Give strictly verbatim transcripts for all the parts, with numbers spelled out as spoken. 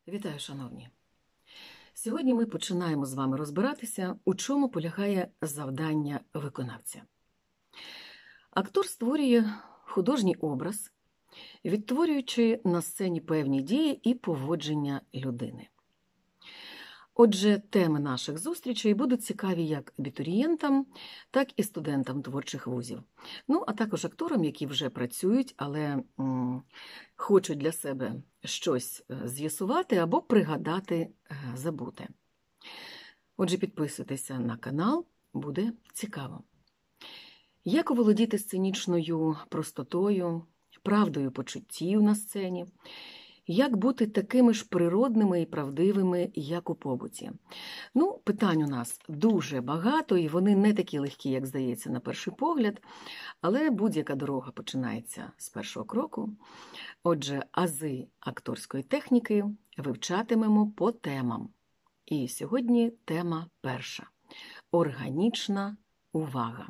Вітаю, шановні! Сьогодні ми починаємо з вами розбиратися, у чому полягає завдання виконавця. Актор створює художній образ, відтворюючи на сцені певні дії і поводження людини. Отже, теми наших зустрічей будуть цікаві як абітурієнтам, так і студентам творчих вузів. Ну, а також акторам, які вже працюють, але м, хочуть для себе щось з'ясувати або пригадати забуте. Отже, підписуйтеся на канал, буде цікаво. Як оволодіти сценічною простотою, правдою почуттів на сцені, як бути такими ж природними і правдивими, як у побуті? Ну, питань у нас дуже багато, і вони не такі легкі, як здається на перший погляд, але будь-яка дорога починається з першого кроку. Отже, ази акторської техніки вивчатимемо по темам. І сьогодні тема перша – органічна увага.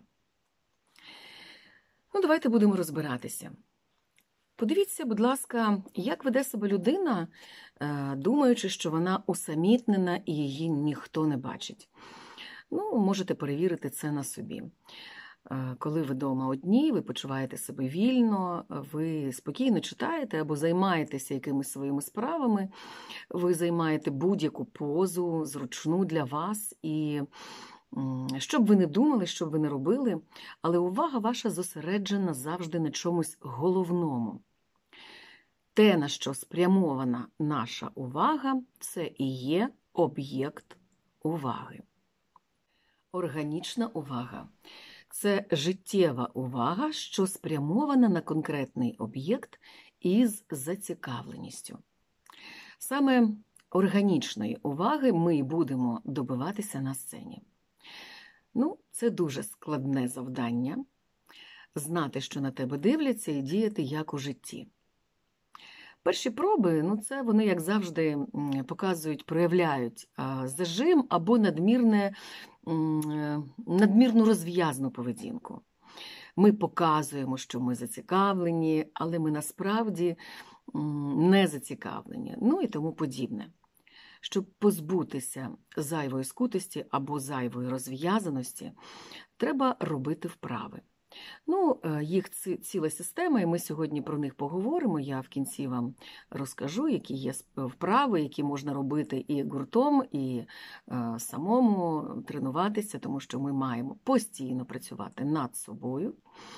Ну, давайте будемо розбиратися. Подивіться, будь ласка, як веде себе людина, думаючи, що вона усамітнена і її ніхто не бачить. Ну, можете перевірити це на собі. Коли ви вдома одні, ви почуваєте себе вільно, ви спокійно читаєте або займаєтеся якимись своїми справами, ви займаєте будь-яку позу, зручну для вас, і що б ви не думали, що б ви не робили, але увага ваша зосереджена завжди на чомусь головному. Те, на що спрямована наша увага, це і є об'єкт уваги. Органічна увага – це життєва увага, що спрямована на конкретний об'єкт із зацікавленістю. Саме органічної уваги ми будемо добиватися на сцені. Ну, це дуже складне завдання – знати, що на тебе дивляться, і діяти як у житті. Перші проби, ну це вони, як завжди, показують, проявляють зажим або надмірне, надмірну розв'язну поведінку. Ми показуємо, що ми зацікавлені, але ми насправді не зацікавлені, ну і тому подібне. Щоб позбутися зайвої скутості або зайвої розв'язаності, треба робити вправи. Ну, їх ціла система, і ми сьогодні про них поговоримо. Я в кінці вам розкажу, які є вправи, які можна робити і гуртом, і е, самому тренуватися, тому що ми маємо постійно працювати над собою.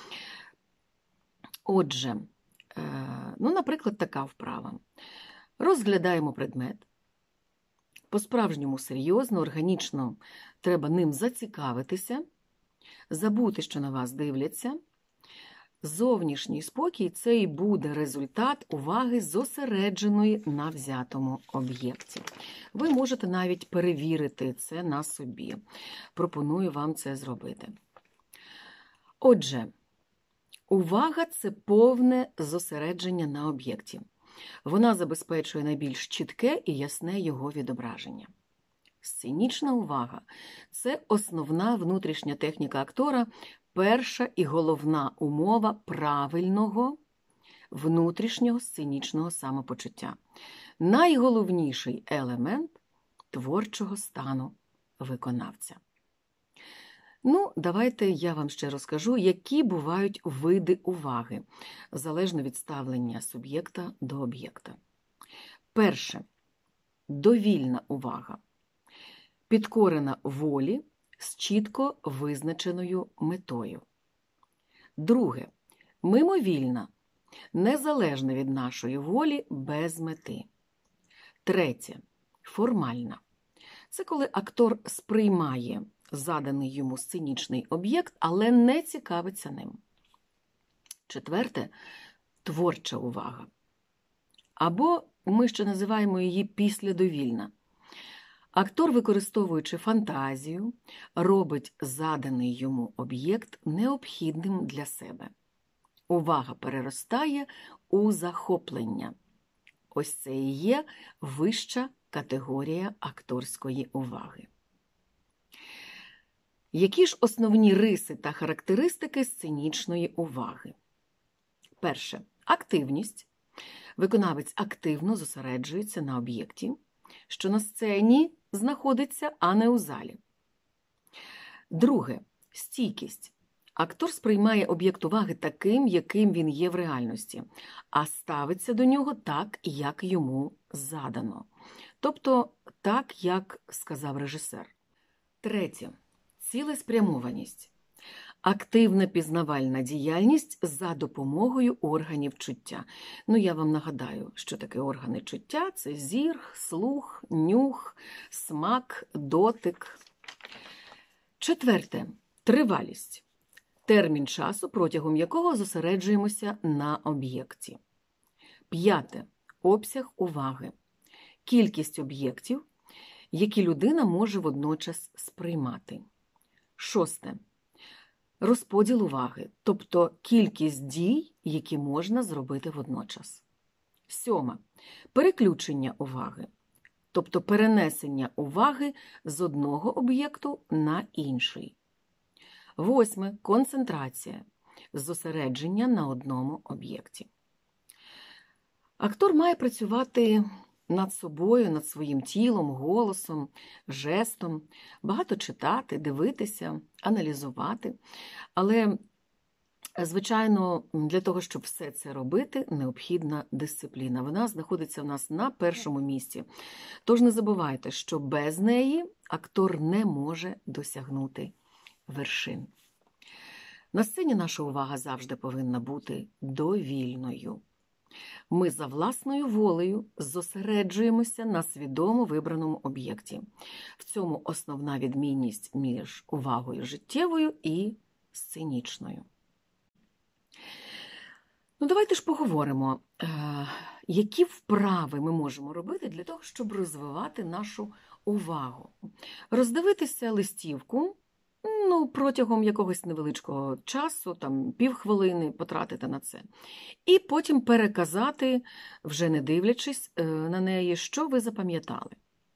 Отже, е, ну, наприклад, така вправа. Розглядаємо предмет. По-справжньому серйозно, органічно треба ним зацікавитися, забути, що на вас дивляться. Зовнішній спокій – це і буде результат уваги, зосередженої на взятому об'єкті. Ви можете навіть перевірити це на собі. Пропоную вам це зробити. Отже, увага – це повне зосередження на об'єкті. Вона забезпечує найбільш чітке і ясне його відображення. Сценічна увага – це основна внутрішня техніка актора, перша і головна умова правильного внутрішнього сценічного самопочуття. Найголовніший елемент творчого стану виконавця. Ну, давайте я вам ще розкажу, які бувають види уваги, залежно від ставлення суб'єкта до об'єкта. Перше – довільна увага. Підкорена волі з чітко визначеною метою. Друге – мимовільна, незалежна від нашої волі, без мети. Третє – формальна. Це коли актор сприймає заданий йому сценічний об'єкт, але не цікавиться ним. Четверте – творча увага. Або ми ще називаємо її післядовільна. Актор, використовуючи фантазію, робить заданий йому об'єкт необхідним для себе. Увага переростає у захоплення. Ось це і є вища категорія акторської уваги. Які ж основні риси та характеристики сценічної уваги? Перше – активність. Виконавець активно зосереджується на об'єкті, що на сцені знаходиться, а не у залі. Друге. Стійкість. Актор сприймає об'єкт уваги таким, яким він є в реальності, а ставиться до нього так, як йому задано. Тобто так, як сказав режисер. Третє. Цілеспрямованість. Активна пізнавальна діяльність за допомогою органів чуття. Ну, я вам нагадаю, що таке органи чуття – це зір, слух, нюх, смак, дотик. Четверте. Тривалість. Термін часу, протягом якого зосереджуємося на об'єкті. П'яте. Обсяг уваги. Кількість об'єктів, які людина може водночас сприймати. Шосте. Розподіл уваги, тобто кількість дій, які можна зробити водночас. Сьоме. Переключення уваги, тобто перенесення уваги з одного об'єкту на інший. Восьме. Концентрація, зосередження на одному об'єкті. Актор має працювати над собою, над своїм тілом, голосом, жестом, багато читати, дивитися, аналізувати. Але, звичайно, для того, щоб все це робити, необхідна дисципліна. Вона знаходиться в нас на першому місці. Тож не забувайте, що без неї актор не може досягнути вершин. На сцені наша увага завжди повинна бути довільною. Ми за власною волею зосереджуємося на свідомо вибраному об'єкті. В цьому основна відмінність між увагою життєвою і сценічною. Ну, давайте ж поговоримо, які вправи ми можемо робити для того, щоб розвивати нашу увагу. Роздивитися листівку, ну, протягом якогось невеличкого часу, там півхвилини потратити на це. І потім переказати, вже не дивлячись на неї, що ви запам'ятали.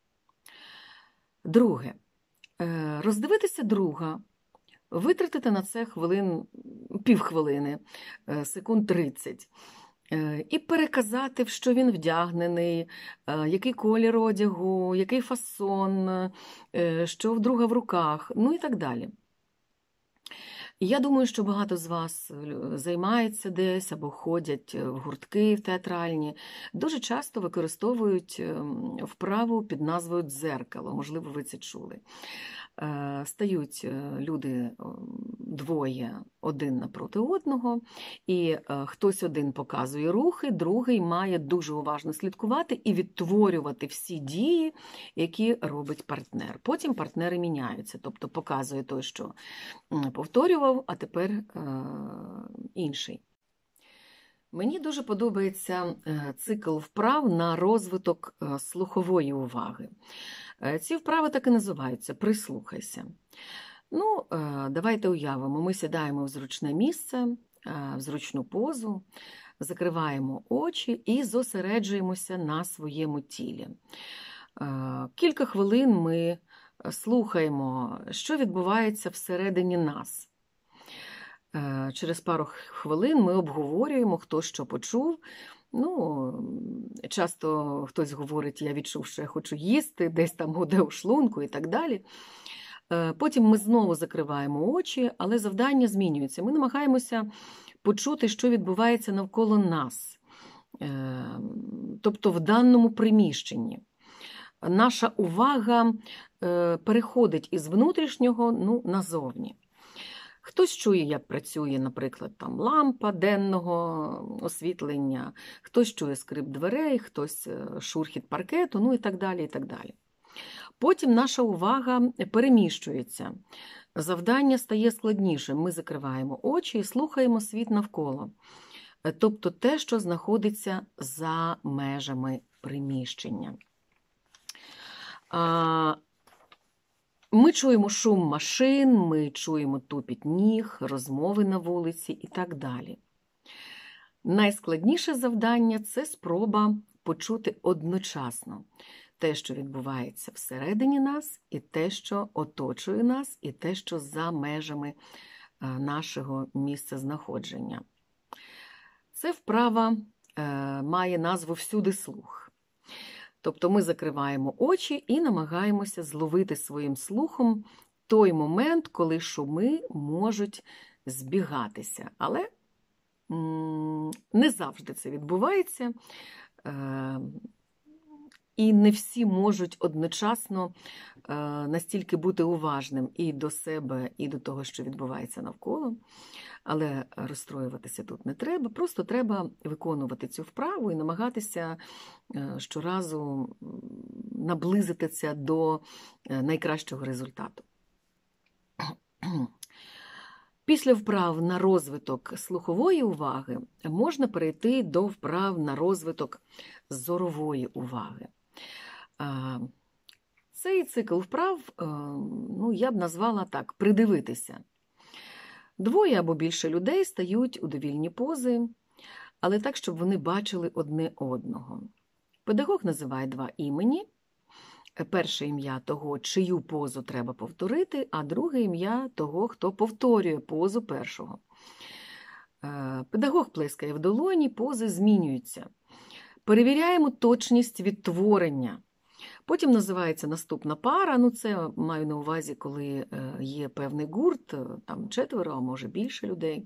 Друге. Роздивитися друга. Витратити на це хвилин, півхвилини, секунд тридцять. І переказати, в що він вдягнений, який колір одягу, який фасон, що в друга в руках, ну і так далі. Я думаю, що багато з вас займається десь або ходять в гуртки в театральні. Дуже часто використовують вправу під назвою «дзеркало». Можливо, ви це чули. Стають люди двоє один напроти одного, і хтось один показує рухи, другий має дуже уважно слідкувати і відтворювати всі дії, які робить партнер. Потім партнери міняються, тобто показує той, що повторював, а тепер е- інший. Мені дуже подобається цикл вправ на розвиток слухової уваги. Ці вправи так і називаються «Прислухайся». Ну, давайте уявимо, ми сідаємо в зручне місце, в зручну позу, закриваємо очі і зосереджуємося на своєму тілі. Кілька хвилин ми слухаємо, що відбувається всередині нас. Через пару хвилин ми обговорюємо, хто що почув. Ну, часто хтось говорить, я відчув, що я хочу їсти, десь там гуде у шлунку і так далі. Потім ми знову закриваємо очі, але завдання змінюється. Ми намагаємося почути, що відбувається навколо нас, тобто в даному приміщенні. Наша увага переходить із внутрішнього, ну, назовні. Хтось чує, як працює, наприклад, там лампа денного освітлення, хтось чує скрип дверей, хтось шурхіт паркету, ну і так далі, і так далі. Потім наша увага переміщується. Завдання стає складнішим. Ми закриваємо очі і слухаємо світ навколо. Тобто те, що знаходиться за межами приміщення. Ми чуємо шум машин, ми чуємо тупіт ніг, розмови на вулиці і так далі. Найскладніше завдання – це спроба почути одночасно те, що відбувається всередині нас, і те, що оточує нас, і те, що за межами нашого місця знаходження. Це вправа має назву «Всюди слух». Тобто ми закриваємо очі і намагаємося зловити своїм слухом той момент, коли шуми можуть збігатися. Але не завжди це відбувається. І не всі можуть одночасно настільки бути уважним і до себе, і до того, що відбувається навколо. Але розстроюватися тут не треба, просто треба виконувати цю вправу і намагатися щоразу наблизитися до найкращого результату. Після вправ на розвиток слухової уваги можна перейти до вправ на розвиток зорової уваги. Цей цикл вправ, ну, я б назвала так, придивитися. Двоє або більше людей стають у довільні пози, але так, щоб вони бачили одне одного. Педагог називає два імені. Перше ім'я того, чию позу треба повторити, а друге ім'я того, хто повторює позу першого. Педагог плескає в долоні, пози змінюються. Перевіряємо точність відтворення. Потім називається наступна пара, ну це маю на увазі, коли є певний гурт, там четверо, а може більше людей.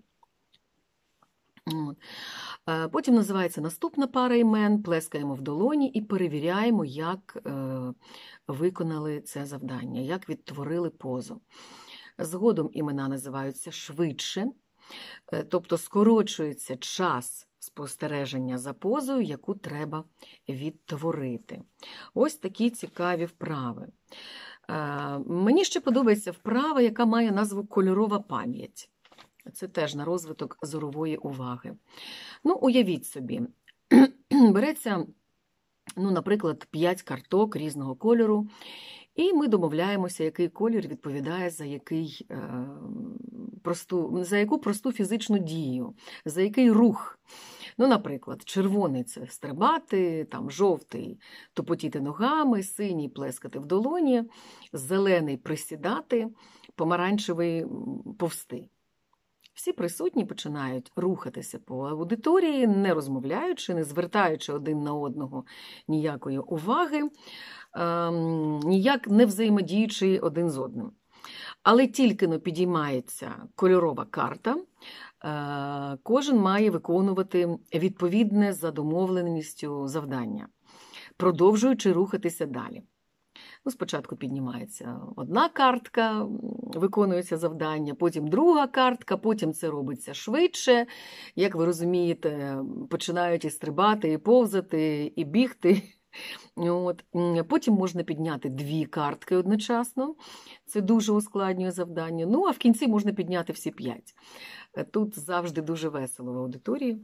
Потім називається наступна пара імен, плескаємо в долоні і перевіряємо, як виконали це завдання, як відтворили позу. Згодом імена називаються швидше, тобто скорочується час спостереження за позою, яку треба відтворити. Ось такі цікаві вправи. Мені ще подобається вправа, яка має назву «Кольорова пам'ять». Це теж на розвиток зорової уваги. Ну, уявіть собі, береться, ну, наприклад, п'ять карток різного кольору, і ми домовляємося, який колір відповідає за, який, е, просту, за яку просту фізичну дію, за який рух. Ну, наприклад, червоний – це стрибати, там, жовтий – тупотіти ногами, синій – плескати в долоні, зелений – присідати, помаранчевий – повсти. Всі присутні починають рухатися по аудиторії, не розмовляючи, не звертаючи один на одного ніякої уваги, ніяк не взаємодіючи один з одним. Але тільки-но підіймається кольорова карта, кожен має виконувати відповідне за домовленістю завдання, продовжуючи рухатися далі. Ну, спочатку піднімається одна картка, виконується завдання, потім друга картка, потім це робиться швидше. Як ви розумієте, починають і стрибати, і повзати, і бігти. От. Потім можна підняти дві картки одночасно. Це дуже ускладнює завдання. Ну, а в кінці можна підняти всі п'ять. Тут завжди дуже весело в аудиторії.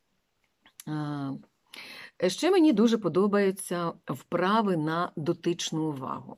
Ще мені дуже подобаються вправи на дотичну увагу.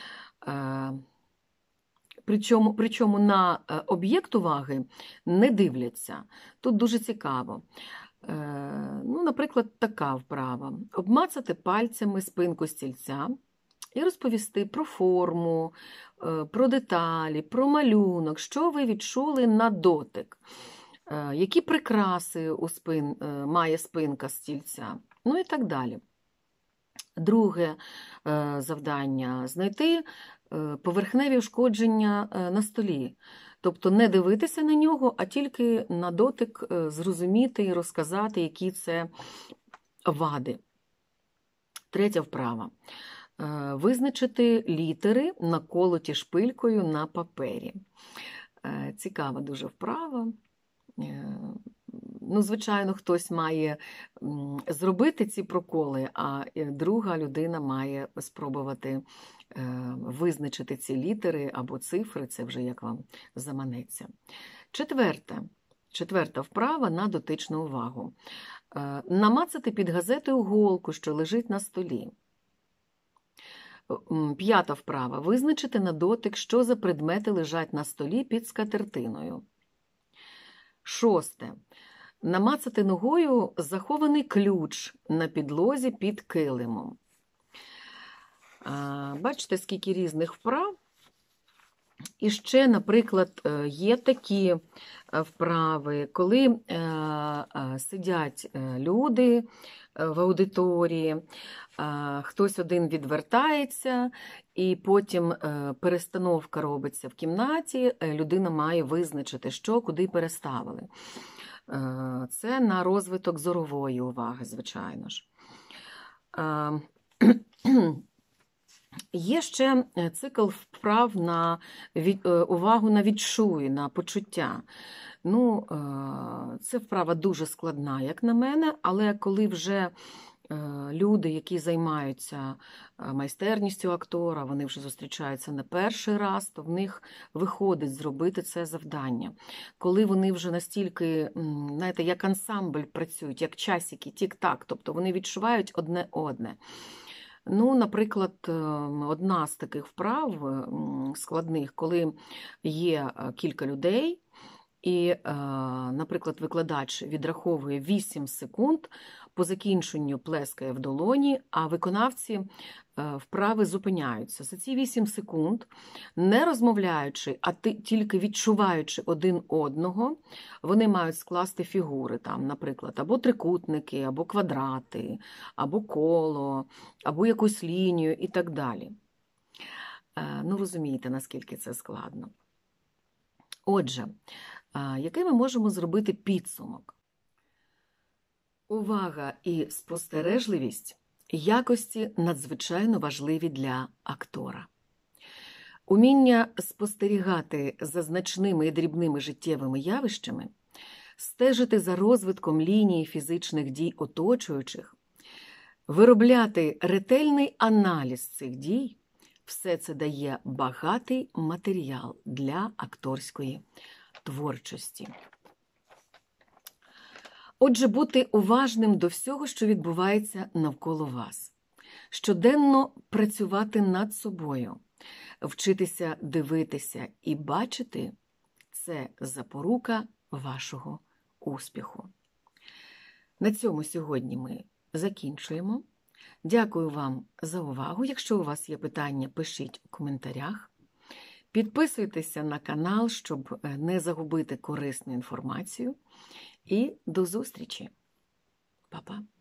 Причому, причому на об'єкт уваги не дивляться. Тут дуже цікаво. Ну, наприклад, така вправа. Обмацати пальцями спинку стільця і розповісти про форму, про деталі, про малюнок, що ви відчули на дотик, які прикраси у спин, має спинка стільця. Ну і так далі. Друге завдання – знайти поверхневі ушкодження на столі. Тобто не дивитися на нього, а тільки на дотик зрозуміти і розказати, які це вади. Третя вправа. Визначити літери, наколоті шпилькою на папері. Цікава дуже вправа. Ну, звичайно, хтось має зробити ці проколи, а друга людина має спробувати визначити ці літери або цифри, це вже як вам заманеться. Четверте. Четверта вправа на дотичну увагу. Намацати під газетою голку, що лежить на столі. П'ята вправа. Визначити на дотик, що за предмети лежать на столі під скатертиною. Шосте. Намацати ногою захований ключ на підлозі під килимом. Бачите, скільки різних вправ. І ще, наприклад, є такі вправи, коли сидять люди в аудиторії, хтось один відвертається, і потім перестановка робиться в кімнаті, людина має визначити, що, куди переставили. Це на розвиток зорової уваги, звичайно ж. Є ще цикл вправ на від... увагу на відчуй, на почуття. Ну, це вправа дуже складна, як на мене, але коли вже люди, які займаються майстерністю актора, вони вже зустрічаються не перший раз, то в них виходить зробити це завдання. Коли вони вже настільки, знаєте, як ансамбль працюють, як часики, тік-так, тобто вони відчувають одне одне. Ну, наприклад, одна з таких вправ складних, коли є кілька людей, і, наприклад, викладач відраховує вісім секунд, по закінченню плескає в долоні, а виконавці вправи зупиняються. За ці вісім секунд, не розмовляючи, а тільки відчуваючи один одного, вони мають скласти фігури, там, наприклад, або трикутники, або квадрати, або коло, або якусь лінію і так далі. Ну, розумієте, наскільки це складно. Отже, який ми можемо зробити підсумок? Увага і спостережливість – якості надзвичайно важливі для актора. Уміння спостерігати за значними і дрібними життєвими явищами, стежити за розвитком лінії фізичних дій оточуючих, виробляти ретельний аналіз цих дій – все це дає багатий матеріал для акторської творчості. Отже, бути уважним до всього, що відбувається навколо вас. Щоденно працювати над собою, вчитися дивитися і бачити – це запорука вашого успіху. На цьому сьогодні ми закінчуємо. Дякую вам за увагу. Якщо у вас є питання, пишіть у коментарях. Підписуйтеся на канал, щоб не загубити корисну інформацію. І до зустрічі. Па-па.